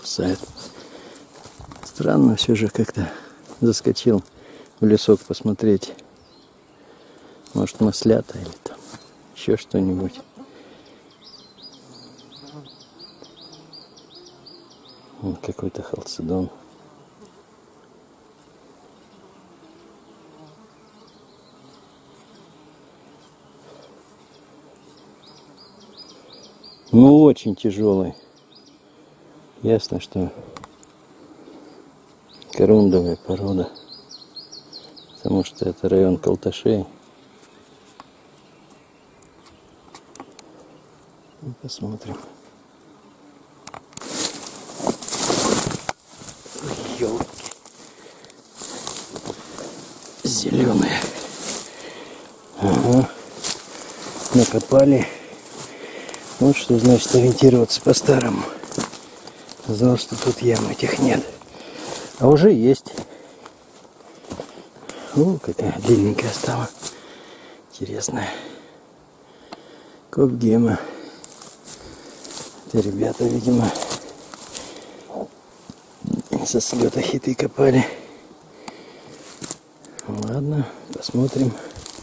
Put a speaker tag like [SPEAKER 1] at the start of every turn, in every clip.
[SPEAKER 1] кусает. Странно, все же как-то заскочил в лесок посмотреть. Может, маслята или там еще что-нибудь. Вот какой-то халцедон. Ну, очень тяжелый. Ясно, что корундовая порода. Потому что это район Колташей. Ну, посмотрим. Ёлки. Зеленые. Ага. Накопали. Вот что значит ориентироваться по-старому. Знал, что тут ям этих нет. А уже есть. О, какая длинненькая стала. Интересная. Ковгема. Это ребята, видимо, со слета хиты копали. Ладно, посмотрим.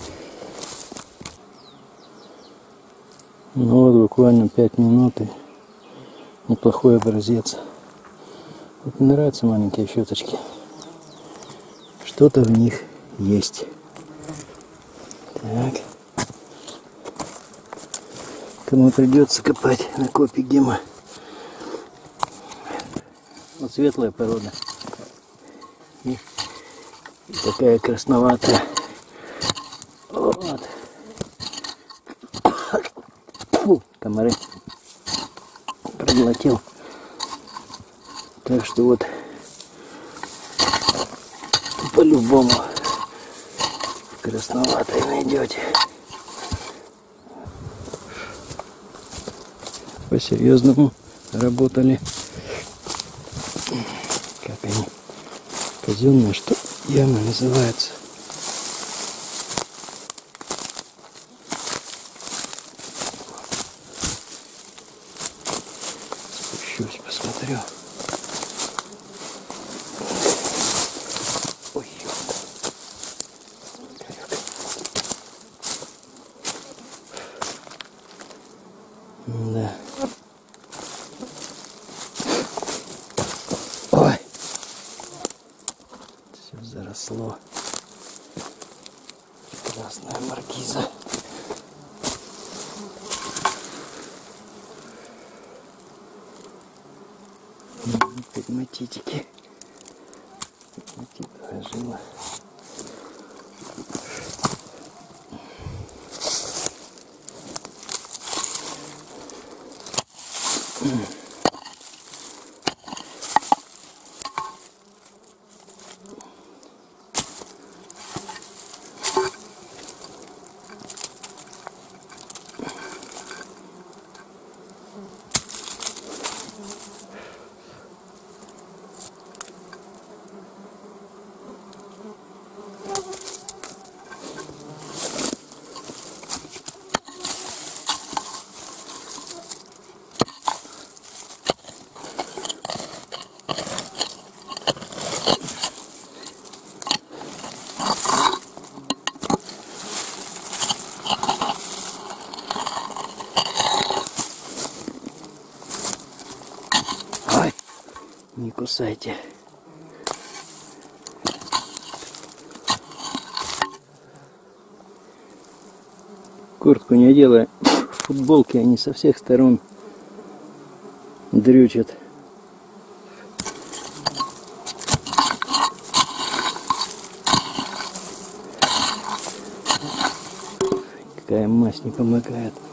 [SPEAKER 1] Ну вот буквально 5 минут и неплохой образец. Вот мне нравятся маленькие щеточки. Что-то в них есть. Так. Кому придется копать на Ковгема. Вот светлая порода. И такая красноватая. Вот. Фу, комары. Проглотил. Так что вот по-любому красноватой найдете. По-серьезному работали. Как они? Казенная, что яма называется. Спущусь, посмотрю. Ой, да. Ой. Все заросло. Красная маркиза. Пегматитики. Пегматитовая жила. Не кусайте. Куртку не одела. Футболки они со всех сторон дрючат. Какая мазь не помогает.